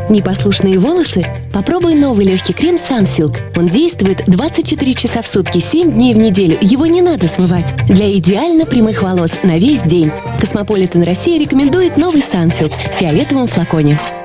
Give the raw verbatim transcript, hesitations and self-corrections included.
Непослушные волосы? Попробуй новый легкий крем Sunsilk. Он действует двадцать четыре часа в сутки, семь дней в неделю. Его не надо смывать. Для идеально прямых волос на весь день. Космополитен Россия рекомендует новый Sunsilk в фиолетовом флаконе.